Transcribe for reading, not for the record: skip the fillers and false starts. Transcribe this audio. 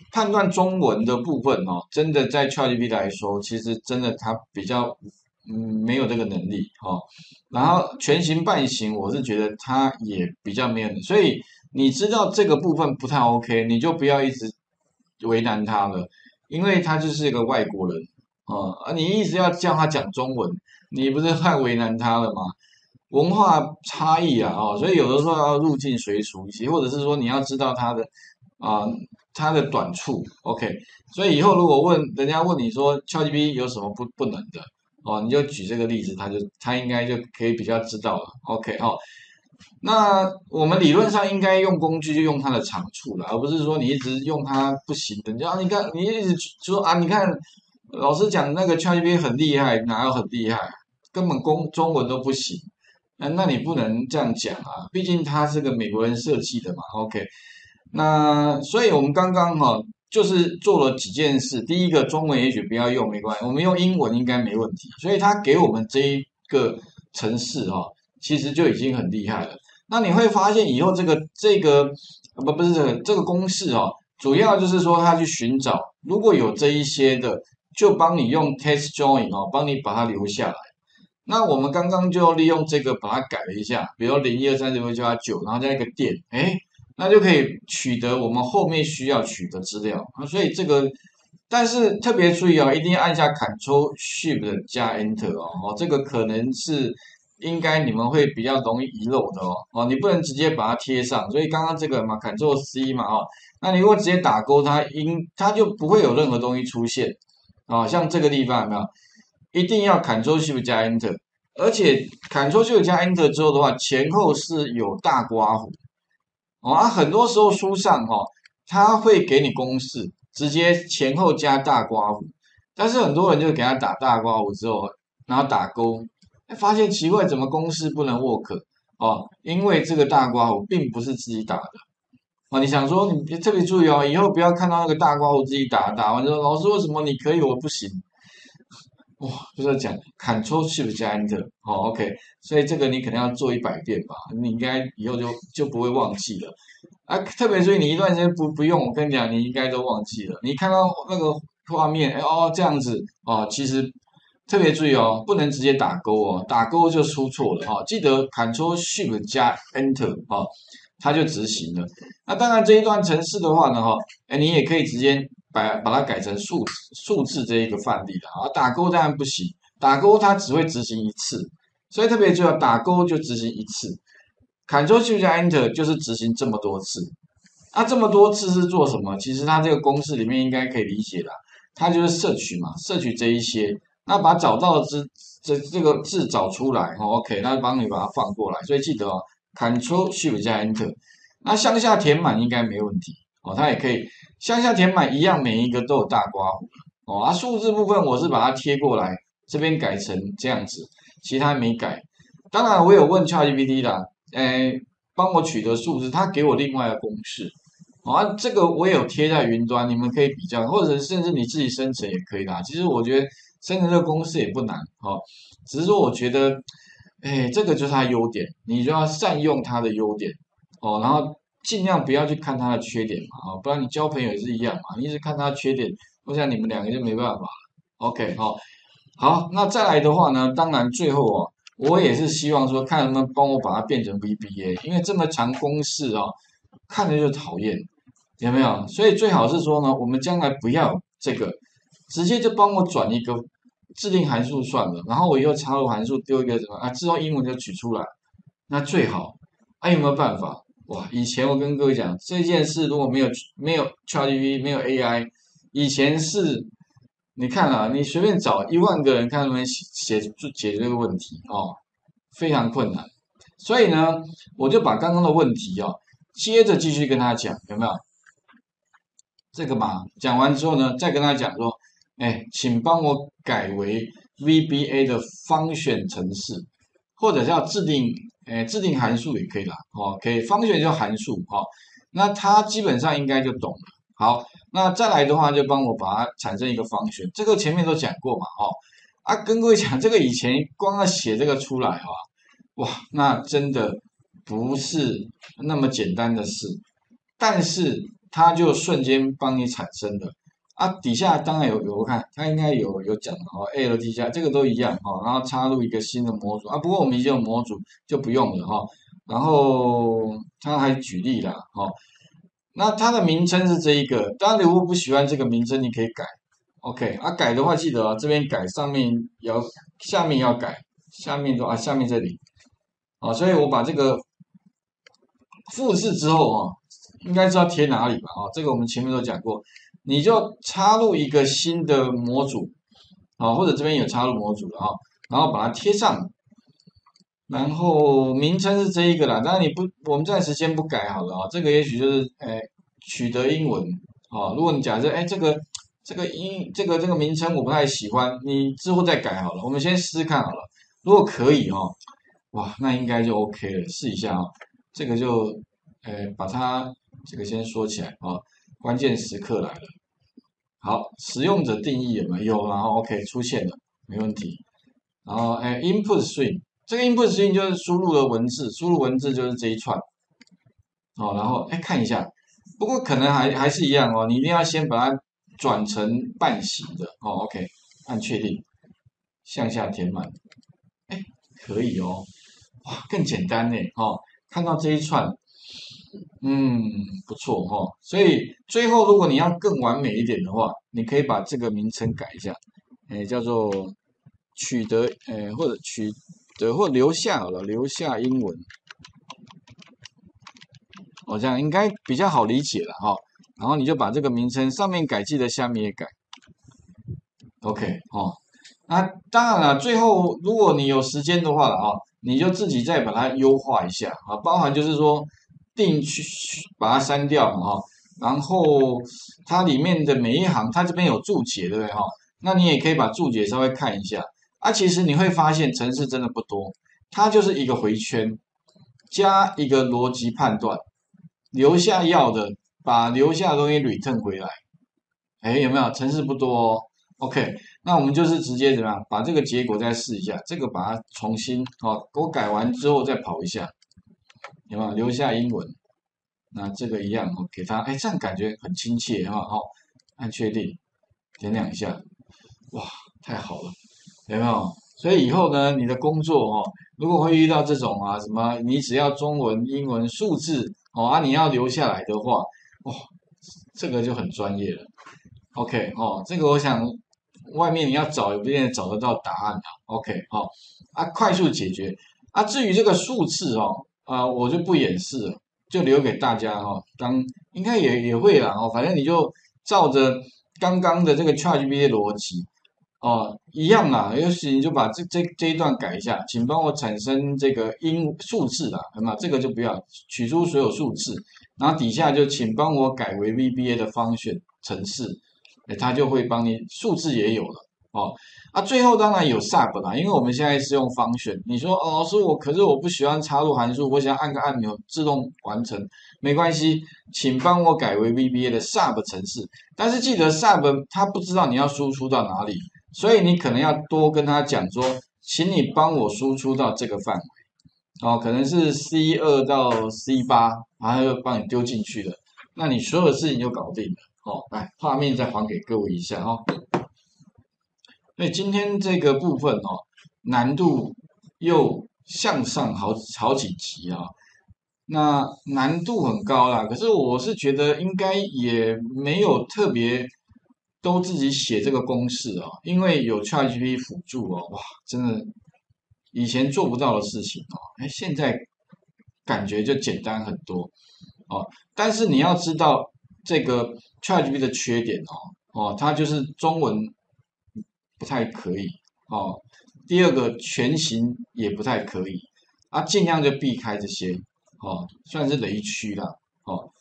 判断中文的部分哦，真的在 ChatGPT 来说，其实真的它比较没有这个能力哦。然后全形半形，我是觉得它也比较没有能力，所以你知道这个部分不太 OK，你就不要一直为难他了，因为他就是一个外国人你一直要叫他讲中文，你不是太为难他了吗？文化差异所以有的时候要入境随俗一些，或者是说你要知道啊、他的短处，OK。所以以后如果人家问你说 ChatGPT 有什么不能的你就举这个例子，他应该就可以比较知道了，OK 那我们理论上应该用工具就用它的长处了，而不是说你一直用它不行的。你看你一直说你看老师讲那个 ChatGPT 很厉害，哪有很厉害？根本中文都不行。那你不能这样讲啊，毕竟它是个美国人设计的嘛。OK，那所以我们刚刚就是做了几件事。第一个，中文也许不要用没关系，我们用英文应该没问题。所以他给我们这一个程式其实就已经很厉害了。那你会发现以后这个不是这个公式主要就是说他去寻找如果有这一些的，就帮你用 test join 帮你把它留下来。那我们刚刚就利用这个把它改了一下，比如01234598，然后加一个点，那就可以取得我们后面需要取的资料所以这个，但是特别注意一定要按下 Ctrl Shift 加 Enter 这个可能是应该你们会比较容易遗漏的你不能直接把它贴上，所以刚刚这个嘛，Ctrl C 嘛那你如果直接打勾它就不会有任何东西出现像这个地方有没有？一定要 Ctrl Shift 加 Enter，而且 Ctrl Shift 加 Enter 之后的话，前后是有大刮弧很多时候书上它会给你公式，直接前后加大刮弧，但是很多人就给他打大刮弧之后，然后打勾，发现奇怪，怎么公式不能 work 因为这个大刮弧并不是自己打的你想说你特别注意以后不要看到那个大刮弧自己打完之后，老师为什么你可以我不行？哇，就是讲 Ctrl Shift 加 Enter，OK，所以这个你可能要做100遍吧，你应该以后就不会忘记了特别注意，你一段时间不用，我跟你讲，你应该都忘记了。你看到那个画面，这样子其实特别注意不能直接打勾打勾就出错了记得 Ctrl Shift 加 Enter 它就执行了。那当然这一段程式的话呢你也可以直接把它改成数字这一个范例的打勾当然不行，打勾它只会执行一次，所以特别注意打勾就执行一次，Ctrl Shift 加 Enter 就是执行这么多次。那这么多次是做什么？其实它这个公式里面应该可以理解的，它就是摄取嘛，摄取这一些，那把找到的这个字找出来OK，那帮你把它放过来。所以记得Ctrl Shift 加 Enter，那向下填满应该没问题它也可以向下填满一样，每一个都有大刮弧数字部分我是把它贴过来，这边改成这样子，其他没改。当然我有问 ChatGPT 啦，帮我取得数字，他给我另外的公式这个我也有贴在云端，你们可以比较，或者甚至你自己生成也可以啦。其实我觉得生成这个公式也不难只是说我觉得，这个就是它优点，你就要善用它的优点然后尽量不要去看它的缺点嘛不然你交朋友也是一样嘛，你一直看它的缺点，我想你们两个就没办法了。OK 好，那再来的话呢，当然最后我也是希望说看能不能帮我把它变成 VBA，因为这么长公式看着就讨厌。有没有？所以最好是说呢，我们将来不要这个，直接就帮我转一个制定函数算了，然后我又插入函数丢一个什么自动英文就取出来，那最好。有没有办法？哇，以前我跟各位讲这件事，如果没有 ChatGPT，没有 AI，以前是，你看你随便找10000个人看能不能解决这个问题非常困难。所以呢，我就把刚刚的问题接着继续跟他讲，有没有？这个嘛，讲完之后呢，再跟他讲说，请帮我改为 VBA 的方选程式，或者叫制定函数也可以啦，可以方选就函数那他基本上应该就懂了。好，那再来的话就帮我把它产生一个方选，这个前面都讲过嘛，跟各位讲，这个以前光要写这个出来哇，那真的不是那么简单的事，但是它就瞬间帮你产生了。啊，底下当然有我看它应该有讲哦，ALT 加这个都一样哈，然后插入一个新的模组啊，不过我们已经有模组就不用了哈。然后他还举例了哈，那它的名称是这一个，当然如果不喜欢这个名称，你可以改，OK 啊，改的话记得啊，这边改，上面要下面要改，下面这里啊，所以我把这个复制之后啊，应该知道贴哪里吧？啊，这个我们前面都讲过，你就插入一个新的模组啊，或者这边有插入模组的啊，然后把它贴上，然后名称是这一个啦，当然你不，我们暂时先不改好了啊，这个也许就是取得英文啊，如果你假设这个名称我不太喜欢，你之后再改好了，我们先试试看好了，如果可以哦，哇，那应该就 OK 了，试一下啊，这个就把它这个先说起来啊，关键时刻来了，好，使用者定义有没有？然后 OK 出现了，没问题。然后input string，这个 input string 就是输入的文字，输入文字就是这一串哦。然后看一下，不过可能还是一样哦，你一定要先把它转成半形的哦。OK，按确定，向下填满，哎，可以哦，哇，更简单呢哦。看到这一串，嗯，不错哦。所以最后如果你要更完美一点的话，你可以把这个名称改一下，叫做取得，或者取得或留下好了，留下英文，哦，这样应该比较好理解了哈。然后你就把这个名称上面改，记得下面也改，OK 哦。那当然了，最后如果你有时间的话了啊，你就自己再把它优化一下啊，包含就是说定去把它删掉哈，然后它里面的每一行，它这边有注解对不对哈？那你也可以把注解稍微看一下啊。其实你会发现程式真的不多，它就是一个回圈加一个逻辑判断，留下要的，把留下的东西 return 回来。哎，有没有？程式不多哦。OK，那我们就是直接怎么样，把这个结果再试一下，这个把它重新给我改完之后再跑一下，有没有？留下英文，那这个一样，我给它，哎，这样感觉很亲切哈，好，按确定，点两下，哇，太好了，有没有？所以以后呢，你的工作如果会遇到这种啊，什么你只要中文、英文、数字你要留下来的话，哇，这个就很专业了。OK 这个我想外面你要找也不一定找得到答案啊。OK 快速解决啊。至于这个数字我就不演示了，就留给大家当应该也会啦反正你就照着刚刚的这个 ChatGPT 的逻辑一样啦。有时你就把这一段改一下，请帮我产生这个数字啦，好吗？这个就不要取出所有数字，然后底下就请帮我改为 VBA 的function程式。它就会帮你数字也有了最后当然有 sub 啦，因为我们现在是用方选。你说老师可是我不喜欢插入函数，我想按个按钮自动完成，没关系，请帮我改为 VBA 的 sub 程式。但是记得 sub 它不知道你要输出到哪里，所以你可能要多跟他讲说，请你帮我输出到这个范围可能是 C2 到 C8，然后就帮你丢进去了，那你所有事情就搞定了。来，画面再还给各位一下所以今天这个部分难度又向上好几级啊，那难度很高啦。可是我是觉得应该也没有特别都自己写这个公式因为有 ChatGPT 辅助哇，真的以前做不到的事情现在感觉就简单很多但是你要知道这个 ChatGPT 的缺点它就是中文不太可以第二个全形也不太可以尽量就避开这些算是雷区啦